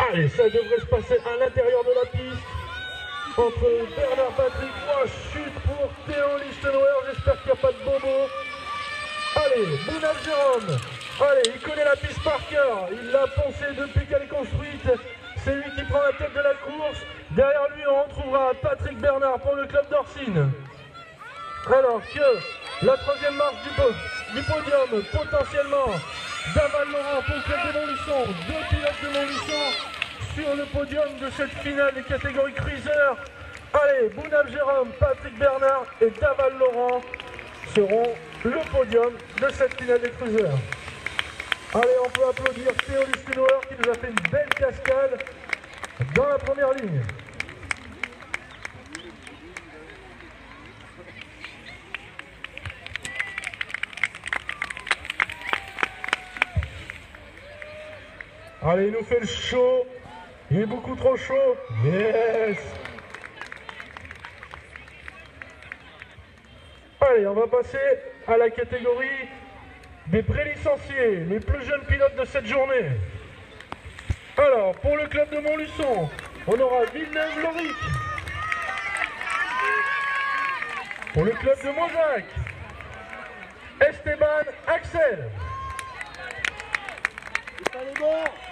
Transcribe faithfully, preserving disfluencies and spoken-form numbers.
Allez, ça devrait se passer à l'intérieur de la piste. Entre Bernard Patrick, moi chute pour Théo Lichtenauer, j'espère qu'il n'y a pas de bobo. Allez, Bounal Jérôme, allez, il connaît la piste par cœur, il l'a pensé depuis qu'elle est construite, c'est lui qui prend la tête de la course. Derrière lui, on retrouvera Patrick Bernard pour le club d'Orsine. Alors que la troisième marche du, po du podium, potentiellement, Daval Laurent pour le club de Montluçon, deux pilotes de Montluçon sur le podium de cette finale des catégories cruiser. Allez, Bounal Jérôme, Patrick Bernard et Daval Laurent seront le podium de cette finale des cruisers. Allez, on peut applaudir Théo Lichtenauer qui nous a fait une belle cascade dans la première ligne. Allez, il nous fait le show. Il est beaucoup trop chaud. Yes. Allez, on va passer à la catégorie des pré-licenciés, les plus jeunes pilotes de cette journée. Alors, pour le club de Montluçon, on aura Villeneuve-Loric. Pour le club de Mozac, Esteban Axel. C'est pas les bons.